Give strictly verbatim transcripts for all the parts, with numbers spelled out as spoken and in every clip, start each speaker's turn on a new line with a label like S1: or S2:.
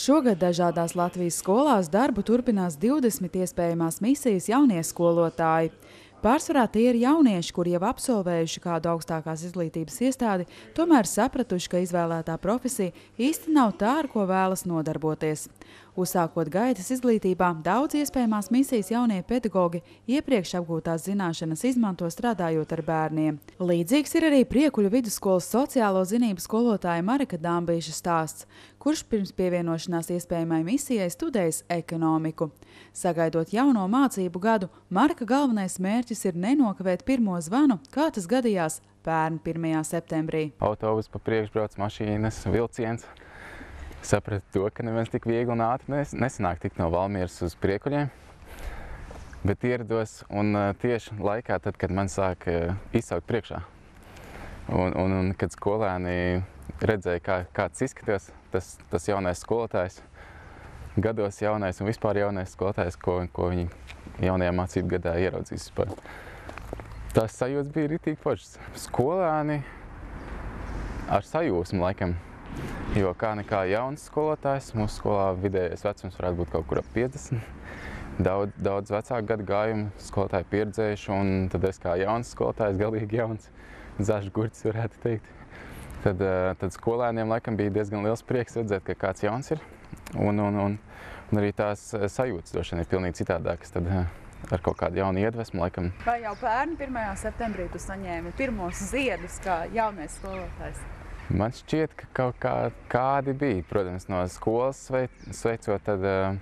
S1: Šogad dažādās Latvijas skolās darbu turpinās divdesmit iespējamās misijas jaunie skolotāji. Pārsvarā tie ir jaunieši, kuri jau absolvējuši kādu augstākās izglītības iestādi, tomēr sapratuši, ka izvēlētā profesija īsti nav tā, ar ko vēlas nodarboties. Uzsākot gaitas izglītībā, daudz iespējamās misijas jaunie pedagogi iepriekš apgūtās zināšanas izmanto strādājot ar bērniem. Līdzīgs ir arī Priekuļu vidusskolas sociālo zinību skolotāja Marika Dambīša stāsts, kurš pirms pievienošanās iespējamai misijai studējis ekonomiku. Sagaidot jauno mācību gadu, Marika galvenais mērķis ir nenokavēt pirmo zvanu, kā tas gadījās pērn pirmajā septembrī.
S2: Autobus pa priekšbrauc, mašīnas, vilciens. Sapratu to, ka neviens tik viegli un ātri nes, nesanāk tikt no Valmieras uz Priekuļiem, bet ierados un tieši laikā, tad, kad man sāk izsaukt priekšā. Un, un, un kad skolēni redzēja, kā, kāds izskatās, tas, tas jaunais skolotājs, gados jaunais un vispār jaunais skolotājs, ko, ko viņi jaunajā mācību gadā ieraudzīs. Tās sajūtas bija ritīgi foršas. Skolēni ar sajūsmu laikam. Jo kā nekā jauns skolotājs, mūsu skolā vidējais vecums varētu būt kaut kur ap piecdesmit. Daudz, daudz vecāku gadu gājumu skolotāji pieredzējuši, un tad es kā jauns skolotājs, galīgi jauns, zažs gurķis varētu teikt. Tad, tad skolēniem laikam bija diezgan liels prieks redzēt, ka kāds jauns ir. Un, un, un, un arī tās sajūtas droši vien ir pilnīgi citādākas. Tad ar kaut kādu jaunu iedvesmu laikam.
S1: Vai jau pērn pirmajā septembrī tu saņēmi pirmos ziedus kā jaunais skolotājs?
S2: Man šķiet, ka kaut kā, kādi bija. Protams, no skolas sveicot, tad uh,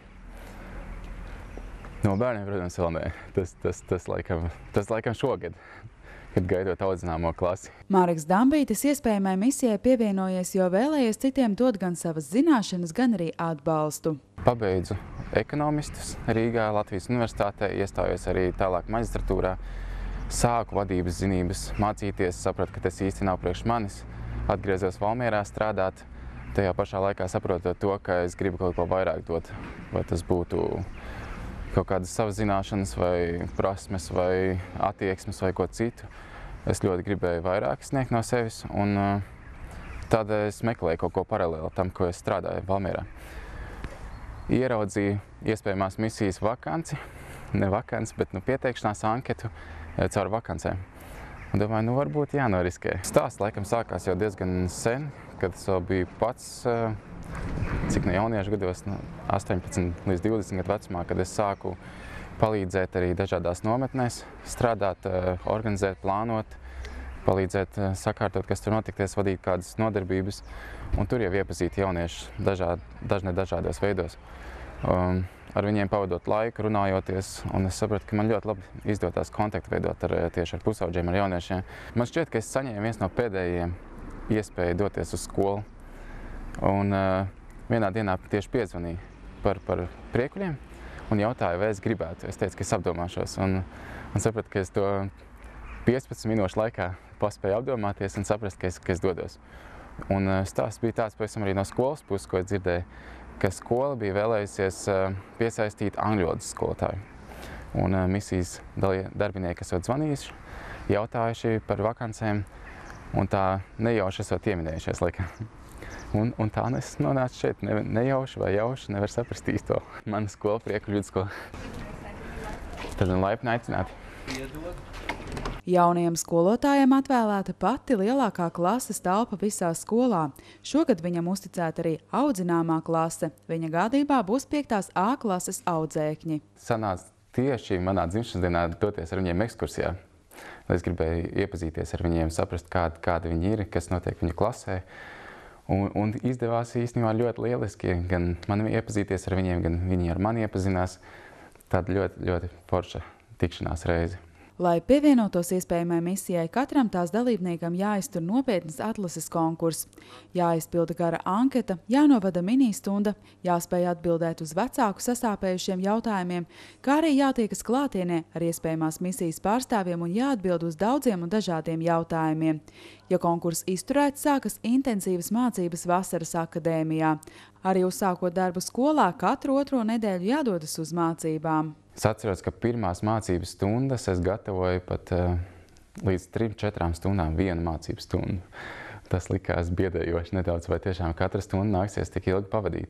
S2: no bērniem, protams, vēl nē. Tas, tas, tas, laikam, tas laikam šogad, kad gaidot audzināmo klasi.
S1: Māriks Dambītis iespējamai misijai pievienojies, jo vēlējies citiem dot gan savas zināšanas, gan arī atbalstu.
S2: Pabeidzu ekonomistus Rīgā, Latvijas universitātē, iestājos arī tālāk maģistratūrā. Sāku vadības zinības mācīties, sapratu, ka tas īsti nav priekš manis. Atgriezos Valmierā strādāt, tajā pašā laikā saprotot to, ka es gribu kaut ko vairāk dot. Vai tas būtu kaut kādas savas zināšanas, vai prasmes, vai attieksmes, vai ko citu. Es ļoti gribēju vairāk sniegt no sevis, un tad es meklēju kaut ko paralēli tam, ko es strādāju Valmierā. Ieraudzīju iespējamās misijas vakanci, ne vakanci, bet nu, pieteikšanās anketu caur vakancēm. Un domāju, nu varbūt jānoriskē. Stāsts laikam sākās jau diezgan sen, kad es vēl biju pats, cik no jauniešu gados, no astoņpadsmit līdz divdesmit gadu vecumā, kad es sāku palīdzēt arī dažādās nometnēs, strādāt, organizēt, plānot, palīdzēt sakārtot, kas tur notikties, vadīt kādas nodarbības. Un tur jau iepazīt jauniešus dažād, dažne dažādos veidos. Um, ar viņiem pavadot laiku, runājoties, un es sapratu, ka man ļoti labi izdotās kontaktu veidot ar, tieši ar pusaudžiem, ar jauniešiem. Man šķiet, ka es saņēmu viens no pēdējiem iespēju doties uz skolu. Un uh, vienā dienā tieši piezvanīju par, par Priekuļiem un jautāju, vai es gribētu. Es teicu, ka es apdomāšos, un, un sapratu, ka es to piecpadsmit minūšu laikā paspēju apdomāties un saprast, ka es, ka es dodos. Un uh, stāsts bija tāds pavisam arī no skolas puses, ko es dzirdēju, ka skola bija vēlējusies piesaistīt angļu valodas skolotāju. Un misijas darbinieki esot zvanījuši, jautājuši par vakancēm, un tā nejauši esot ieminējušies laikam. Un, un tā es nonācu šeit, ne, nejauši vai jauši, nevar saprast īsto. Mana skola, Priekuļu vidusskola. Tad laipni aicināti.
S1: Jaunajam skolotājam atvēlēta pati lielākā klases telpa visā skolā. Šogad viņam uzticēta arī audzināmā klase. Viņa gādībā būs piektās A klases audzēkņi.
S2: Sanāca tieši manā dzimšanas dienā doties ar viņiem ekskursijā. Es gribēju iepazīties ar viņiem, saprast, kādi, kādi viņi ir, kas notiek viņu klasē. Un, un izdevās īstenībā ļoti lieliski gan man iepazīties ar viņiem, gan viņi ar mani iepazinās. Tāda ļoti, ļoti forša tikšanās reize.
S1: Lai pievienotos iespējamai misijai, katram tās dalībniekam jāiztur nopietnas atlases konkurss. Jāizpilda gara anketa, jānovada ministunda, jāspēj atbildēt uz vecāku sasāpējušiem jautājumiem, kā arī jātiekas klātienē ar iespējamās misijas pārstāvjiem un jāatbild uz daudziem un dažādiem jautājumiem. Ja konkurss izturēts, sākas intensīvas mācības vasaras akadēmijā. Arī uzsākot darbu skolā, katru otro nedēļu jādodas uz mācībām.
S2: Es atceros, ka pirmās mācības stundas es gatavoju pat uh, līdz trim, četrām stundām vienu mācību stundu. Tas likās biedējoši nedaudz, vai tiešām katra stunda nāksies tik ilgi pavadīt.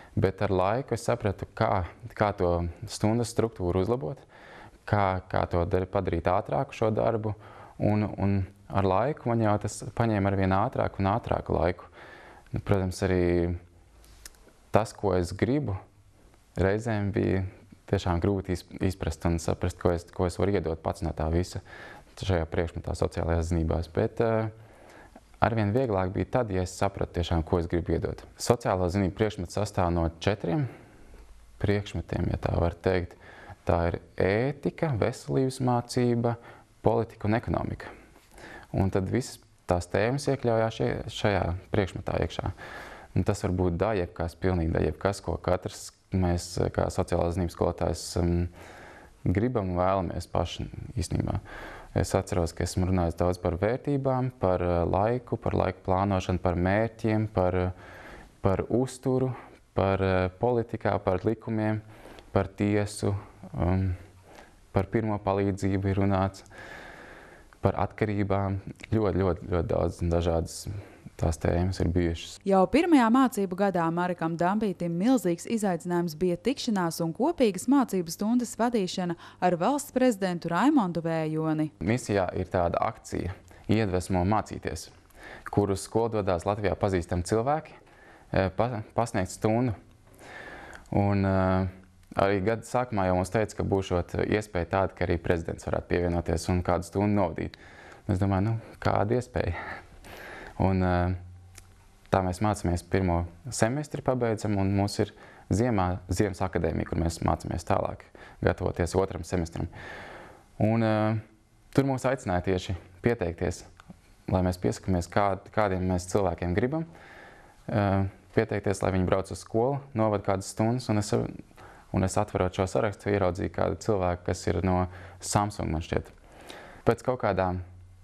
S2: Bet ar laiku es sapratu, kā, kā to stundas struktūru uzlabot, kā, kā to dar, padarīt ātrāku šo darbu. Un, un ar laiku man jau tas paņēma arvien ātrāku un ātrāku laiku. Protams, arī tas, ko es gribu, reizēm bija tiešām grūti izprast un saprast, ko es, ko es varu iedot pats no tā visa šajā priekšmetā sociālajās zinībās. Bet uh, arvien vieglāk bija tad, ja es sapratu tiešām, ko es gribu iedot. Sociālo zinību priekšmets sastāv no četriem priekšmetiem, ja tā var teikt. Tā ir ētika, veselības mācība, politika un ekonomika. Un tad visas tās tēmas iekļaujās šie, šajā priekšmetā iekšā. Un tas var būt da jebkas, pilnīgi da jebkas, ko katrs mēs kā sociālās zinības skolotājs um, gribam un vēlamies paši īstenībā. Es atceros, ka esmu runājis daudz par vērtībām, par laiku, par laiku plānošanu, par mērķiem, par, par uzturu, par politikā, par likumiem, par tiesu, um, par pirmo palīdzību ir runāts, par atkarībām. Ļoti, ļoti, ļoti daudz dažādas tās tēmas ir bijušas.
S1: Jau pirmajā mācību gadā Marekam Dambītim milzīgs izaicinājums bija tikšanās un kopīgas mācību stundas vadīšana ar valsts prezidentu Raimondu Vējoni.
S2: Misijā ir tāda akcija Iedvesmo mācīties, kuru skolu dodās Latvijā pazīstami cilvēki pasniegt stundu. Un uh, arī gada sākumā jau mums teica, ka būšot iespēja tāda, ka arī prezidents varētu pievienoties un kādu stundu novadīt. Es domāju, nu, kāda iespēja? Un tā mēs mācāmies pirmo semestri pabeidzam, un mums ir ziemā, ziemas akadēmija, kur mēs mācāmies tālāk, gatavoties otram semestram. Un uh, tur mūs aicināja tieši pieteikties, lai mēs piesakamies, kā, kādiem mēs cilvēkiem gribam. Uh, pieteikties, lai viņi brauc uz skolu, novad kādas stundas, un es, un es atverot šo sarakstu, ieraudzīju kādu cilvēku, kas ir no Samsung, man šķiet. Pēc kaut kādām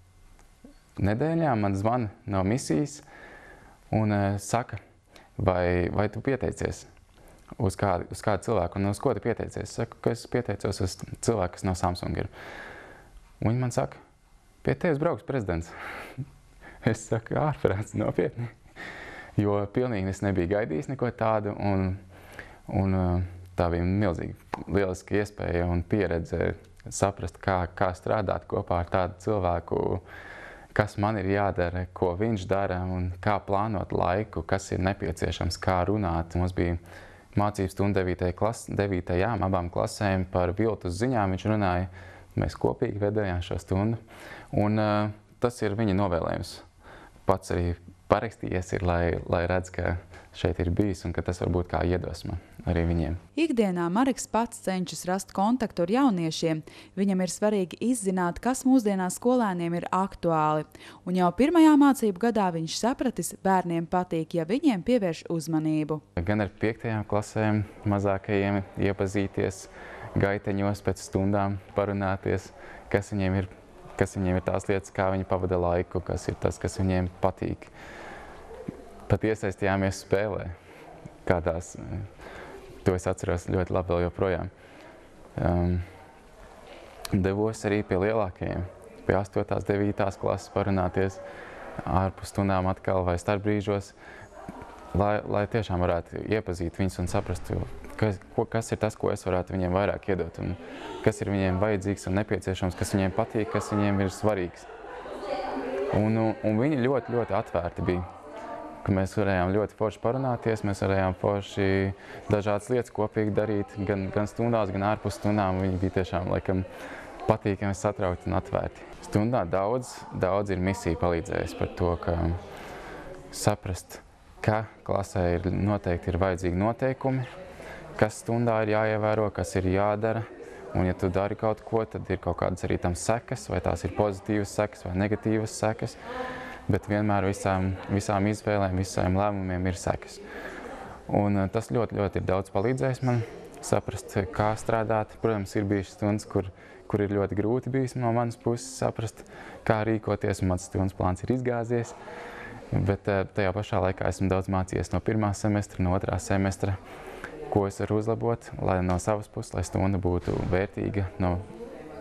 S2: nedēļām man zvana no misijas un uh, saka, vai, vai tu pieteicies uz kādu, uz kādu cilvēku, un uz ko tu pieteicies? Es saku, ka es pieteicos uz cilvēku, kas no Samsung ir. Un viņi man saka, pie tevis brauks prezidents. Es saku, ārprāts, nopietni. Jo pilnīgi es nebiju gaidījis neko tādu, un, un uh, tā bija milzīga lieliska iespēja un pieredze saprast, kā, kā strādāt kopā ar tādu cilvēku, kas man ir jādara, ko viņš dara un kā plānot laiku, kas ir nepieciešams, kā runāt. Mums bija mācības stunda devītajām abām klasēm par viltus ziņām. Viņš runāja, mēs kopīgi vedējām šo stundu. Un uh, tas ir viņa novēlējums. Pats arī parakstījies ir, lai, lai redz, ka šeit ir bijis un ka tas var būt kā iedvesma arī viņiem.
S1: Ikdienā Mareks pats cenšas rast kontaktu ar jauniešiem. Viņam ir svarīgi izzināt, kas mūsdienās skolēniem ir aktuāli. Un jau pirmajā mācību gadā viņš sapratis, bērniem patīk, ja viņiem pievērš uzmanību.
S2: Gan ar piektajām klasēm mazākajiem iepazīties, gaiteņos pēc stundām parunāties, kas viņiem ir, kas viņiem ir tās lietas, kā viņi pavada laiku, kas ir tas, kas viņiem patīk. Pat iesaistījāmies spēlē, kādās, to es atceros ļoti labi vēl joprojām. Um, devos arī pie lielākajiem, pie astotās, devītās klases parunāties ārpus stundām atkal vai starpbrīžos, lai, lai tiešām varētu iepazīt viņus un saprast, kas, kas ir tas, ko es varētu viņiem vairāk iedot, un kas ir viņiem vajadzīgs un nepieciešams, kas viņiem patīk, kas viņiem ir svarīgs. Un, un, un viņi ļoti, ļoti atvērti bija. Ka mēs varējām ļoti forši parunāties, mēs varējām forši dažādas lietas kopīgi darīt, gan, gan stundās, gan ārpus stundām. Viņi bija tiešām laikam patīkami, satraukti un atvērti. Stundā daudz, daudz ir misija palīdzējis par to, ka saprast, ka klasē ir noteikti ir vajadzīgi noteikumi, kas stundā ir jāievēro, kas ir jādara. Un ja tu dari kaut ko, tad ir kaut kādas arī tam sekas, vai tās ir pozitīvas sekas vai negatīvas sekas. Bet vienmēr visām, visām izvēlēm, visām lēmumiem ir sekas. Un tas ļoti, ļoti ir daudz palīdzējis man saprast, kā strādāt. Protams, ir bijušas stundas, kur, kur ir ļoti grūti bijis no manas puses saprast, kā rīkoties, un mans stundas plāns ir izgāzies. Bet tajā pašā laikā esmu daudz mācījies no pirmā semestra, no otrā semestra, ko es varu uzlabot, lai no savas puses, lai stunda būtu vērtīga no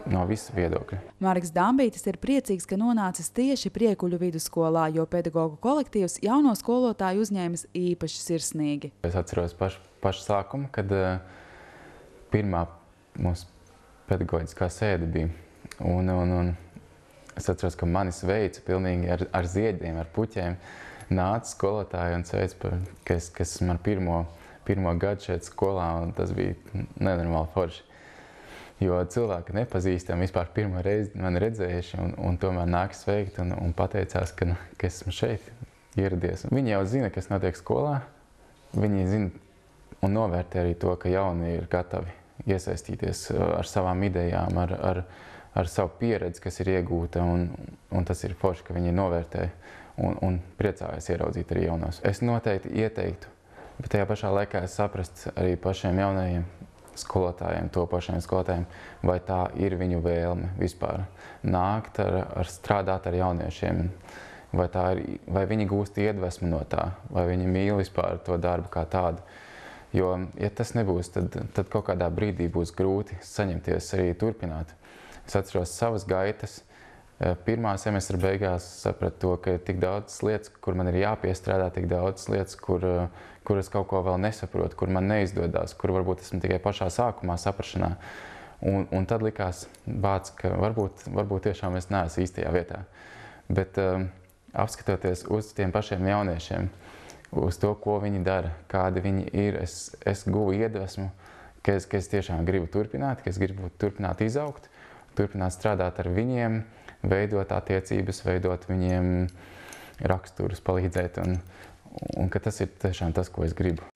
S2: no visu viedokļu.
S1: Marks Dambītis ir priecīgs, ka nonācis tieši Priekuļu vidusskolā, jo pedagogu kolektīvs jauno skolotāju uzņēmis īpaši sirsnīgi.
S2: Es atceros pašu, pašu sākumu, kad uh, pirmā mūsu pedagoģiskā sēde bija. Un, un, un es atceros, ka mani sveica pilnīgi ar, ar zieģiem, ar puķiem. Nāca skolotāji un sveica, ka es, ka esmu ar pirmo, pirmo gadu šeit skolā, un tas bija nenormāli forši. Jo cilvēki nepazīstami vispār pirmo reizi mani redzējuši un, un tomēr nāk sveikt un, un pateicās, ka, ka esmu šeit ieradies. Viņi jau zina, kas notiek skolā. Viņi zina un novērtē arī to, ka jaunie ir gatavi iesaistīties ar savām idejām, ar, ar, ar savu pieredzi, kas ir iegūta, un, un tas ir forši, ka viņi novērtē un, un priecājas ieraudzīt arī jaunos. Es noteikti ieteiktu, bet tajā pašā laikā es saprast arī pašiem jaunajiem skolotājiem, topošiem skolotājiem, vai tā ir viņu vēlme vispār nākt ar, ar strādāt ar jauniešiem, vai, tā ir, vai viņi gūst iedvesmu no tā, vai viņi mīl vispār to darbu kā tādu. Jo, ja tas nebūs, tad, tad kaut kādā brīdī būs grūti saņemties arī turpināt. Es atceros savas gaitas. Pirmā semestra beigās sapratu to, ka ir tik daudz lietas, kur man ir jāpiestrādā, tik daudz lietas, kur, kur es kaut ko vēl nesaprotu, kur man neizdodas, kur varbūt esmu tikai pašā sākumā saprašanā. Un, un tad likās bāc, ka varbūt, varbūt tiešām es neesmu īstajā vietā. Bet um, apskatoties uz tiem pašiem jauniešiem, uz to, ko viņi dara, kādi viņi ir, es, es guvu iedvesmu, ka es, ka es tiešām gribu turpināt, ka es gribu turpināt izaugt, turpināt strādāt ar viņiem, veidot attiecības, veidot viņiem raksturus, palīdzēt, un, un ka tas ir tiešām tas, ko es gribu.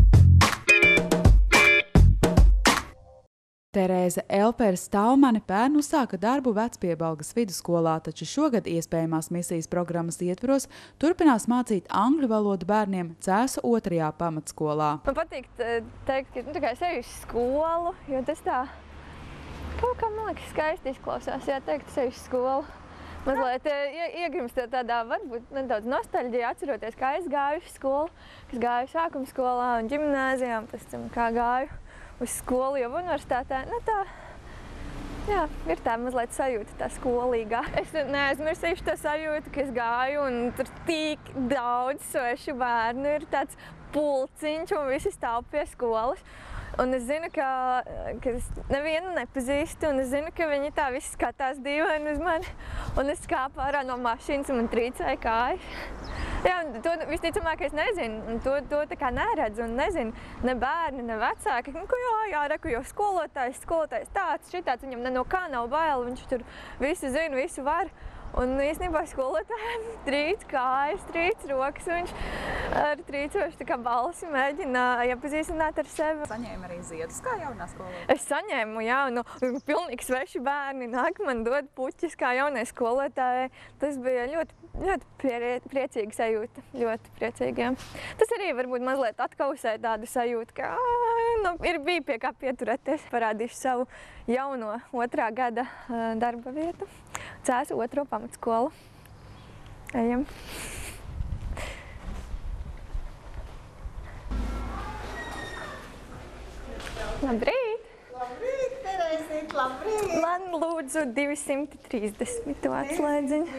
S1: Terēze Elpere-Staumane pērn uzsāka darbu Vecpiebalgas vidusskolā, taču šogad iespējamās misijas programmas ietvaros turpinās mācīt angļu valodu bērniem Cēsu otrajā pamatskolā.
S3: Man patīk teikt, ka nu, es eju uz skolu, jo tas tā kaut kā, man liekas, skaisti izklausās, jā, teikt, es eju uz skolu. Mazliet iegrimst tādā varbūt nedaudz nostalģija, atceroties, kā es gāju uz skolu, kas gāju sākuma skolā un ģimnāzijā, un pēc tam kā gāju uz skolu, jau universitātē, nu tā, jā, ir tā mazliet sajūta, tā skolīgā. Es neaizmirsīšu tā sajūta, ka es gāju un tur tik daudz svešu bērnu, ir tāds pulciņš un visi stāv pie skolas. Un es zinu, ka, ka es nevienu nepazīstu, un es zinu, ka viņi tā visi skatās dīvaini uz mani. Un es kāpu ārā no mašīnas un man trīcēja kājas. Jā, un to visticamāk es nezinu, un to, to tā kā neredzu un nezinu ne bērni, ne vecāki. Nu, ka jā, jā, reku, jo skolotājs, skolotājs tāds, šitāds, viņam ne no kā nav bail, viņš tur visu zina, visu var. Un īstenībā skolotājiem trīc kājas, trīc rokas, viņš ar trīcošu tā kā balsi mēģina iepazīstināt ar sevi.
S4: Saņēma arī ziedus kā jaunā skolotāja?
S3: Es saņēmu, jā, nu, pilnīgi sveši bērni nāk man dod puķis kā jaunai skolotājai. Tas bija ļoti, ļoti prie, priecīga sajūta, ļoti priecīga, jā. Tas arī varbūt mazliet atkausē tādu sajūtu, ka nu, ir bija pie kā pieturēties. Parādīšu savu jauno otrā gada darba vietu. Cēsu otro pamatskolu. Ejam. Labrīt!
S4: Labrīt, Terēzīt, labrīt!
S3: Man lūdzu divsimt trīsdesmit atslēdziņu.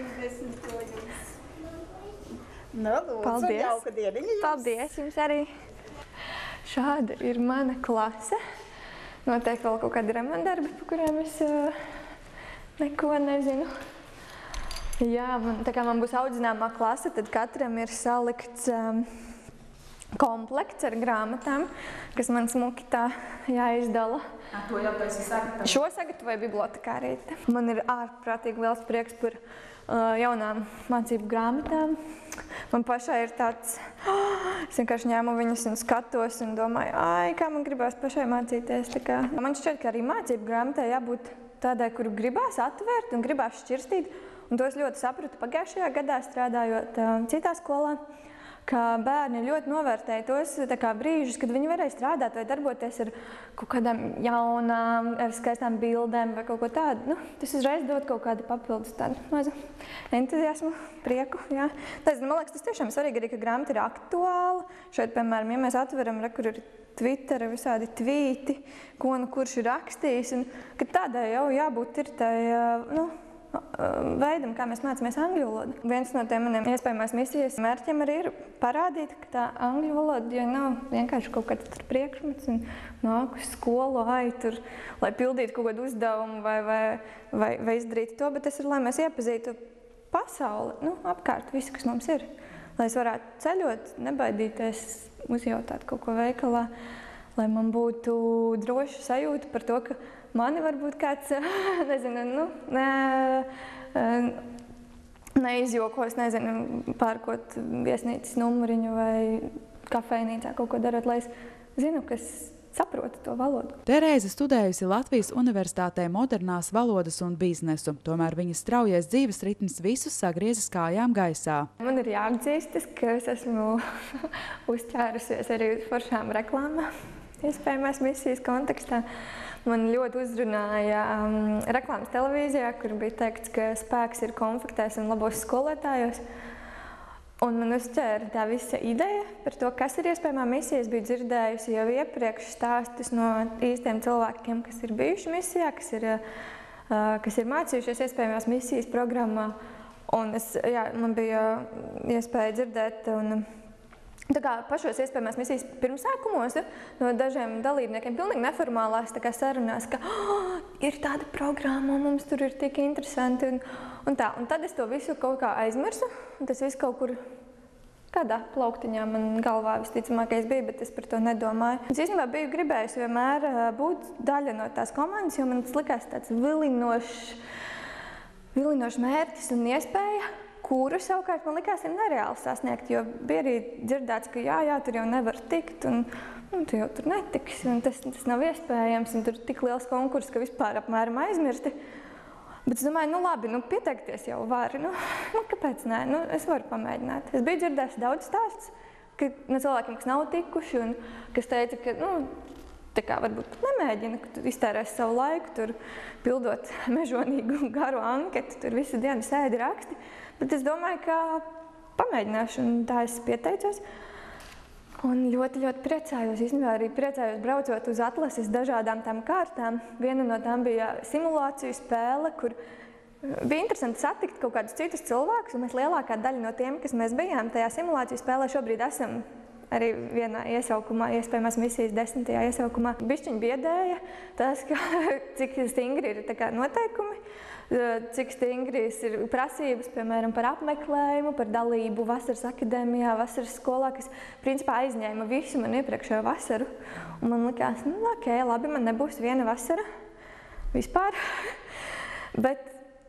S4: Nu, lūdzu,
S3: Paldies.
S4: Jauka dieniņa jums.
S3: Paldies jums arī. Šāda ir mana klase. Noteikti vēl kaut kādi remontdarbi, par kuriem es uh, neko nezinu. Jā, man, tā kā man būs audzināmā klase, tad katram ir salikts um, komplekts ar grāmatām, kas man smuki tā jāizdala.
S4: A, to jau tu esi sagatavojis?
S3: Šo sagatavoja bibliotekārīte. Man ir ārprātīgi liels prieks par uh, jaunām mācību grāmatām. Man pašai ir tāds, oh, es vienkārši ņēmu viņus un skatos un domāju, ai, kā man gribās pašai mācīties. Tā kā. Man šķiet, ka arī mācību grāmatai jābūt tādai, kuru gribās atvērt un gribās šķirstīt. Un to es ļoti sapratu pagājušajā gadā, strādājot uh, citā skolā, ka bērni ļoti novērtēja tos tā kā brīžus, kad viņi varēja strādāt vai darboties ar kaut kādām jaunām, ar skaistām bildēm vai kaut ko tādu. Nu, tas uzreiz dod kaut kādu papildus tādu mazu entuziasmu, prieku. Jā. Tas, man liekas, tas tiešām svarīgi arī, ka grāmata ir aktuāla. Šeit, piemēram, ja mēs atveram, re, kur ir Twitter, visādi tvīti, ko nu kurš ir rakstījis, un ka tādai jau jābūt ir tai, nu, veidam, kā mēs mācāmies angļu valodu. Viens no tiem maniem iespējamās misijas mērķiem arī ir parādīt, ka tā angļu valoda, jo nav vienkārši kaut kāds priekšmets un nāk uz skolu, ai, tur, lai pildītu kaut kādu uzdevumu vai, vai, vai, vai izdarītu to, bet tas ir, lai mēs iepazītu pasauli, nu, apkārt visu, kas mums ir. Lai es varētu ceļot, nebaidīties, uzjautāt kaut ko veikalā, lai man būtu droša sajūta par to, ka mani varbūt kāds, nezinu, nu, ne, neizjokos, nezinu, pērkot viesnīcas numuriņu vai kafejnīcā kaut ko darot, lai es zinu, ka es saprotu to valodu.
S1: Terēze studējusi Latvijas Universitātē modernās valodas un biznesu, tomēr viņas straujais dzīves ritms visus sagriezis kājām gaisā.
S3: Man ir jāatzīstas, ka es esmu uzķērusies arī uz foršām reklāmām, iespējamās misijas kontekstā. Man ļoti uzrunāja um, reklāmas televīzijā, kur bija teikts, ka spēks ir konfliktēs un labos skolotājos. Un man uzķēra tā visa ideja par to, kas ir iespējamā misija. Es biju dzirdējusi jau iepriekš stāstus no īstiem cilvēkiem, kas ir bijuši misijā, kas ir, uh, kas ir mācījušies iespējamās misijas programmā. Un es, jā, man bija iespēja dzirdēt un tā kā pašos iespējamās misijas pirmsākumos no dažiem dalībniekiem pilnīgi neformālās tā kā sarunās, ka oh, ir tāda programma, mums tur ir tik interesanti un, un tā. Un tad es to visu kaut kā aizmirsu, un tas viss kaut kur kādā plauktiņā man galvā visticamākais bija, bet es par to nedomāju. Es īstenībā biju gribējusi vienmēr būt daļa no tās komandas, jo man tas likās tāds vilinošs, vilinošs mērķis un iespēja, kuru savukārt man likās ir nereāli sasniegt, jo bija arī dzirdēts, ka jā, jā, tur jau nevar tikt, un, un tu jau tur netiks, un tas, tas nav iespējams, un tur ir tik liels konkurss, ka vispār apmēram aizmirsti. Bet es domāju, nu labi, nu pieteikties jau var, nu, nu kāpēc nē, nu es varu pamēģināt. Es biju dzirdējusi daudz stāstus, ka no cilvēkiem, kas nav tikuši, un kas teica, ka, nu, tā kā varbūt nemēģina, ka tu iztērēsi savu laiku, tur pildot mežonīgu garu anketu, tur visu dienu sēdi raksti. Bet es domāju, ka pamēģināšu, un tā es pieteicos. Un ļoti, ļoti priecājos. Īstenībā arī priecājos braucot uz atlases dažādām tām kārtām. Viena no tām bija simulāciju spēle, kur bija interesanti satikt kaut kādus citus cilvēkus, un mēs lielākā daļa no tiem, kas mēs bijām tajā simulāciju spēlē, šobrīd esam arī vienā iesaukumā, iespējamās misijas desmitajā iesaukumā. Bišķiņ biedēja tas, ka cik stingri ir tā kā noteikumi, cik stingras ir prasības, piemēram, par apmeklējumu, par dalību vasaras akadēmijā, vasaras skolā, kas principā aizņēma visu man iepriekšējo vasaru. Un man likās, nu, ok, labi, man nebūs viena vasara vispār. Bet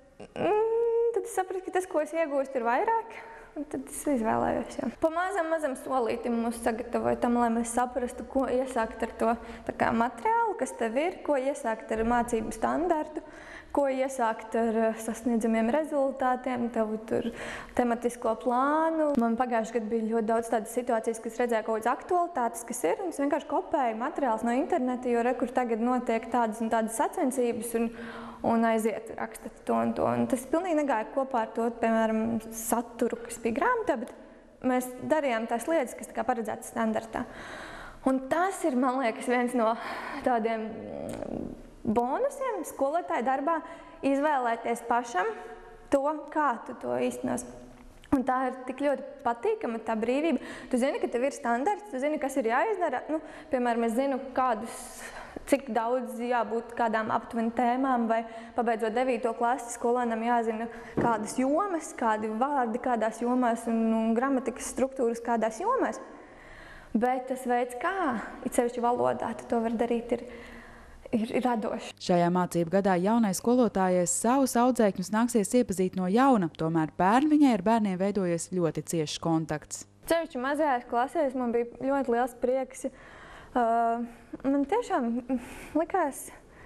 S3: mm, tad es sapratu, ka tas, ko es iegūstu, ir vairāk. Un tad es izvēlējos, jā. Pa mazam, mazam solītim mūs sagatavoja tam, lai mēs saprastu, ko iesākt ar to tā kā materiālu, kas tev ir, ko iesākt ar mācību standartu, ko iesākt ar sasniedzamiem rezultātiem, tavu tur tematisko plānu. Man pagājuši gadu bija ļoti daudz tādas situācijas, kas redzēja kaut kādas aktualitātes, kas ir, un es vienkārši kopēju materiālus no interneta, jo re, kur tagad notiek tādas un tādas sacensības, un, un aiziet rakstat to un to. Un tas pilnīgi negāja kopā ar to, piemēram, saturu, kas bija grāmatā, bet mēs darījām tās lietas, kas tā kā paredzētas standartā. Un tas ir, man liekas, viens no tādiem bonusiem skolotāja darbā izvēlēties pašam to, kā tu to īstenos. Un tā ir tik ļoti patīkama tā brīvība. Tu zini, ka tev ir standarts, tu zini, kas ir jāizdara. Nu, piemēram, es zinu, kādus, cik daudz jābūt kādām aptuveni tēmām, vai pabeidzot devīto klasi skolēnam jāzina kādas jomas, kādi vārdi kādās jomās un, un gramatikas struktūras kādās jomās. Bet tas veids, kā, it sevišķi valodā, tu to var darīt, ir Ir, ir radoši.
S1: Šajā mācību gadā jaunai skolotājai savus audzēkņus nāksies iepazīt no jauna, tomēr bērni viņai ar bērniem veidojies ļoti ciešs kontakts.
S3: Cevišķi mazajās klasēs man bija ļoti liels prieks. Uh, man tiešām likās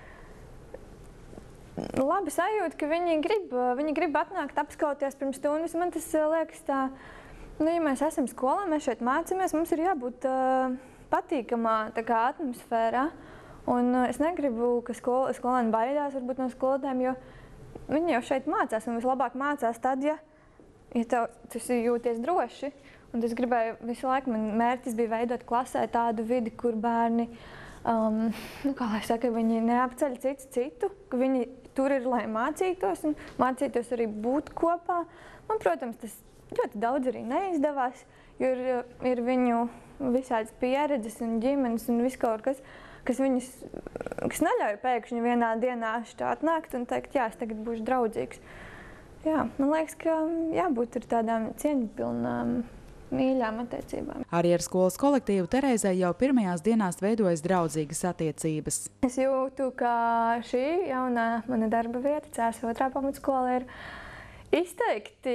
S3: labi sajūta, ka viņi grib, viņi grib atnākt apskauties pirms stundas. Man tas liekas tā, Nu, ja mēs esam skolā, mēs šeit mācāmies, mums ir jābūt uh, patīkamā tā kā atmosfērā. Un uh, es negribu, ka skol, skolēni baidās varbūt no skolotājiem, jo viņi jau šeit mācās un vislabāk mācās tad, ja, ja tev, tu jūties droši. Un es gribēju visu laiku, man mērķis bija veidot klasē tādu vidi, kur bērni, um, nu, kā lai saka, viņi neapceļ citu citu, ka viņi tur ir, lai mācītos un mācītos arī būt kopā. Man, protams, tas ļoti daudz arī neizdevās, jo ir, ir viņu visādas pieredzes un ģimenes un viss kaut kas, kas viņus, kas neļauj pēkšņi vienā dienā šitā atnākt un teikt, jā, es tagad būšu draudzīgs. Jā, man liekas, ka jābūt ir tādām cieņpilnām, mīļām attiecībām.
S1: Arī ar skolas kolektīvu Terēzai jau pirmajās dienās veidojas draudzīgas attiecības.
S3: Es jūtu, ka šī jaunā mana darba vieta, C S otrā pamatskola, ir izteikti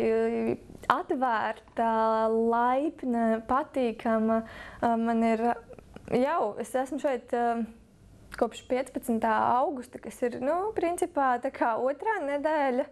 S3: atvērta, laipna, patīkama. Man ir jau, es esmu šeit kopš piecpadsmitā augusta, kas ir, nu, principā tā kā otrā nedēļa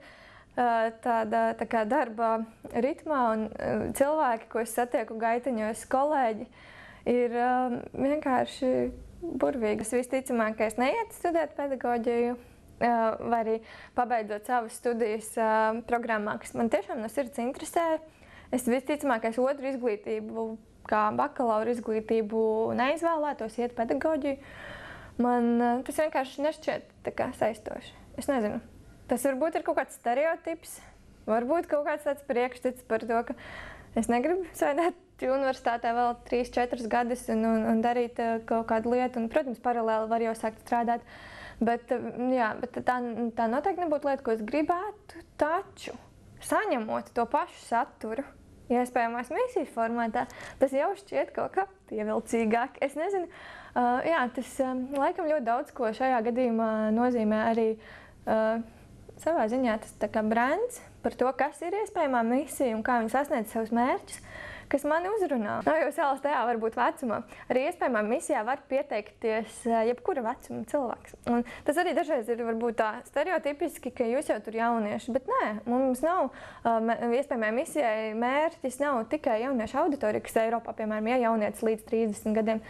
S3: tāda tā kā darba ritmā, un cilvēki, ko es satieku gaiteņos, kolēģi, ir vienkārši burvīgi. Es visticamākais neietu studēt pedagoģiju, vai arī pabeidzot savas studijas programmā, kas man tiešām no sirds interesē. Es visticamākais otru izglītību, kā bakalaura izglītību, neizvēlētos iet pedagoģiju. Man tas vienkārši nešķiet tā kā saistoši. Es nezinu. Tas varbūt ir kaut kāds stereotips, varbūt kaut kāds tāds priekšstats par to, ka es negribu sēdēt universitātē vēl trīs, četras gadus un, un, un darīt kaut kādu lietu. Un, protams, paralēli var jau sākt strādāt. Bet, jā, bet tā, tā noteikti nebūtu lieta, ko es gribētu, taču saņemot to pašu saturu, iespējamās misijas formātā, tas jau šķiet kaut kā pievilcīgāk. Es nezinu, uh, jā, tas um, laikam ļoti daudz ko šajā gadījumā nozīmē arī uh, savā ziņā tas tā kā brands par to, kas ir iespējamā misija un kā viņi sasniedz savus mērķus, kas mani uzrunā. Nav jau savas tajā varbūt vecumā. Arī iespējamā misijā var pieteikties jebkura vecuma cilvēks. Un tas arī dažreiz ir varbūt tā stereotipiski, ka jūs jau tur jaunieši, bet nē, mums nav uh, iespējamā misijai mērķis nav tikai jauniešu auditorija, kas Eiropā, piemēram, ja jaunietis līdz trīsdesmit gadiem.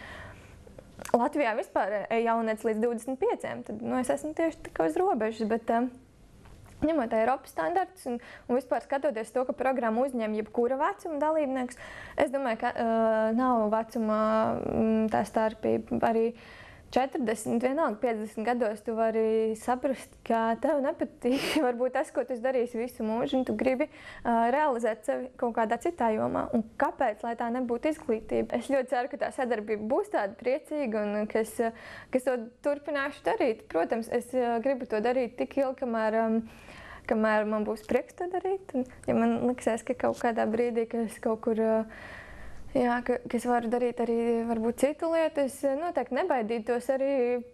S3: Latvijā vispār jaunietis līdz divdesmit pieciem, tad nu, es esmu tieši tikai uz robežas, bet uh, ņemot Eiropas standartus un, un vispār skatoties to, ka programma uzņem jebkura vecuma dalībnieks, es domāju, ka uh, nav vecuma mm, tā starpība. Arī četrdesmit, vienalga piecdesmit gados tu vari saprast, ka tev nepatīk varbūt tas, ko tu darīsi visu mūžu, un tu gribi uh, realizēt sevi kaut kādā citā jomā. Un kāpēc, lai tā nebūtu izglītība? Es ļoti ceru, ka tā sadarbība būs tāda priecīga un kas, kas to turpināšu darīt. Protams, es uh, gribu to darīt tik ilgi, kamēr um, kamēr man būs prieks to darīt. Un, ja man liksies, ka kaut kādā brīdī, ka es kaut kur, jā, ka, ka es varu darīt arī varbūt citu lietu, es noteikti nebaidītos arī,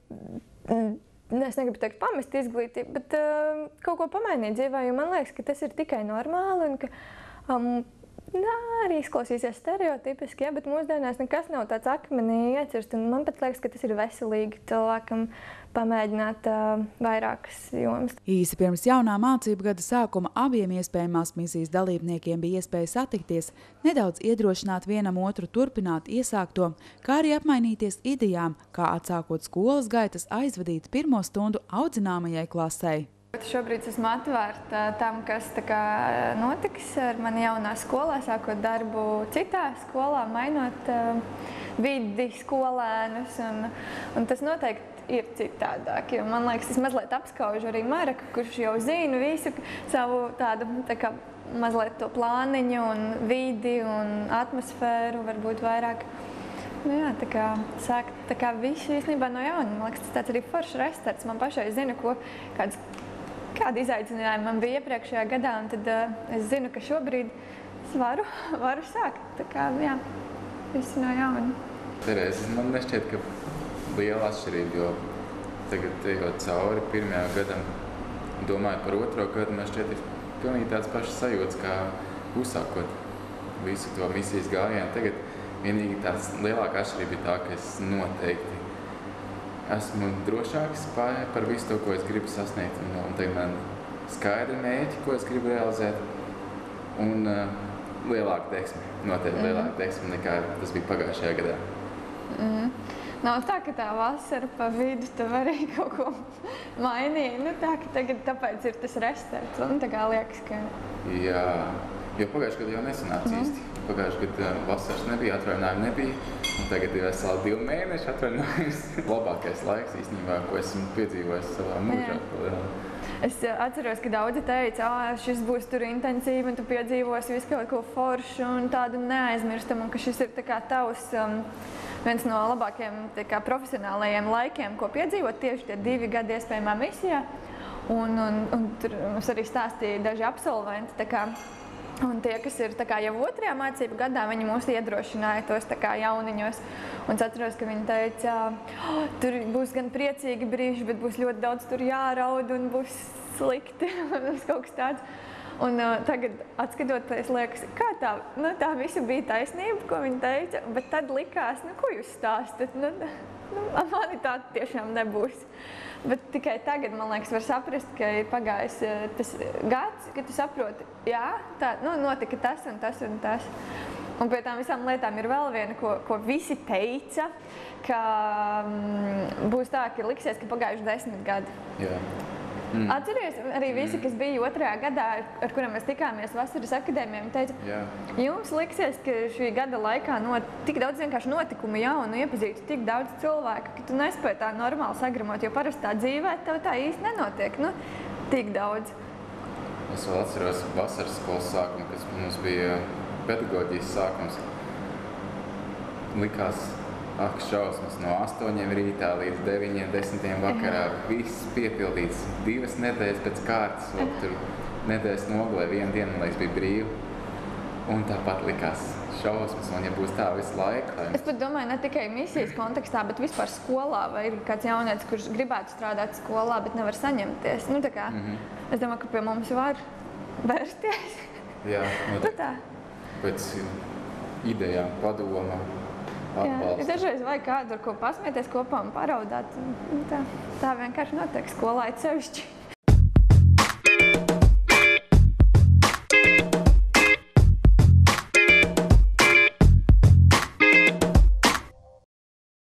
S3: es negribu teikt pamest izglītību, bet uh, kaut ko pamainīt dzīvē, jo man liekas, ka tas ir tikai normāli un ka um, nā, arī izklausīsies stereotipiski, ja, bet mūsdienās nekas nav tāds akmenī iecirst, un man pat liekas, ka tas ir veselīgi cilvēkam pamēģināt uh, vairākas jomas.
S1: Īsi pirms jaunā mācību gada sākuma abiem iespējamās misijas dalībniekiem bija iespēja satikties, nedaudz iedrošināt vienam otru turpināt iesākto, kā arī apmainīties idejām, kā atsākot skolas gaitas aizvadīt pirmo stundu audzināmajai klasei.
S3: Šobrīd esmu atvērta tam, kas tā kā notiks ar mani jaunā skolā, sākot darbu citā skolā, mainot uh, vidi, skolēnus, un, un tas noteikti ir citādāk, jo man liekas, tas mazliet apskauž arī Mareku, kurš jau zina visu savu tādu tā kā mazliet to plāniņu un vidi un atmosfēru, varbūt vairāk. Nu jā, tā kā sākt tā kā visu īstenībā no jauna. Man liekas, tas tāds arī foršs restarts. Man pašai zinu, ko, kāds, kādi izaicinājumi man bija iepriekšējā gadā, un tad uh, es zinu, ka šobrīd es varu, varu sākt. Tā kā, jā, visu no jauna.
S2: Terēze, man nešķiet, ka liela atšķirība, jo tagad ejot cauri pirmajā gadam, domājot par otro gadu, man šķiet ir pilnīgi tāds pašs sajūts, kā uzsākot visu to misijas gājienu. Tagad vienīgi tāds lielāka atšķirība ir tā, ka es noteikti esmu drošāks par visu to, ko es gribu sasniegt, un, un tagad man skaidri mērķi, ko es gribu realizēt, un uh, lielāka deksme, noteikti mm. lielāka deksme nekā tas bija pagājušajā gadā.
S3: Mm. Nav tā, ka tā vasara pa vidu tu vari kaut ko mainīt. Nu, tā, ka tagad tāpēc ir tas restarts. Un tā kā liekas, ka...
S2: Jā, jo pagājušajā gadā jau nesanāca mm. īsti. Pagājušajā gadā vasaras nebija, atvaļinājumi nebija. Un tagad ir veseli divi mēneši atvaļinājums. Labākais laiks īstenībā, ko esmu piedzīvojis savā mūžā. Jā.
S3: Es atceros, ka daudzi teica, ka šis būs tur intensīvi un tu piedzīvosi visu kaut ko foršu un tādu neaizmirstamu, un ka šis ir tā kā tavs um, viens no labākajiem tā kā profesionālajiem laikiem, ko piedzīvot tieši tie divi gadi iespējamā misijā. Un, un, un tur mums arī stāstīja daži absolventi, tā kā, un tie, kas ir tā kā jau otrajā mācību gadā, viņi mūs iedrošināja tos tā kā jauniņos. Un es atceros, ka viņi teica, oh, tur būs gan priecīgi brīži, bet būs ļoti daudz tur jāraud un būs slikti un kaut kas tāds. Un uh, tagad, atskatoties, liekas, kā tā, nu, tā visa bija taisnība, ko viņi teica, bet tad likās, nu, ko jūs stāstat? Nu, nu, mani tā tiešām nebūs. Bet tikai tagad, man liekas, var saprast, ka ir pagājis tas gads, ka tu saproti, jā, tā, nu, notika tas un tas un tas. Un pie tām visām lietām ir vēl viena, ko, ko visi teica, ka mm, būs tā, ka liksies, ka pagājuši desmit gadi.
S2: Jā. Mm.
S3: Atceries, arī visi, kas bija otrajā gadā, ar kuriem mēs tikāmies vasaras akadēmijā, teica,
S2: Jā.
S3: jums liksies, ka šī gada laikā not, tik daudz vienkārši notikumu jaunu, iepazītu tik daudz cilvēku, ka tu nespēji tā normāli sagramot, jo parasti tā dzīvē tev tā īsti nenotiek, nu, tik daudz.
S2: Es vēl atceros vasaras skolas sākumu, kas mums bija pedagoģijas sākums. Likās, ak, šausmas, no astoņiem rītā līdz deviņiem, desmitiem vakarā. Viss piepildīts, divas nedēļas pēc kārtas, vēl tur nedēļas nogalē, viena diena, man liekas, bija brīva. Un tāpat likās šausmas, un ja būs tā visu laiku. Lai...
S3: Es pat domāju, ne tikai misijas kontekstā, bet vispār skolā, vai ir kāds jaunietis, kurš gribētu strādāt skolā, bet nevar saņemties. Nu, tā kā, mm-hmm. Es domāju, ka pie mums var vērsties.
S2: Jā, noteikti.
S3: tā.
S2: Pēc idejām, padoma, atbalsta.
S3: Jā, dažreiz vajag kādu, ar ko pasmieties kopā un paraudāt. Tā, tā vienkārši notiek skolā, it sevišķi.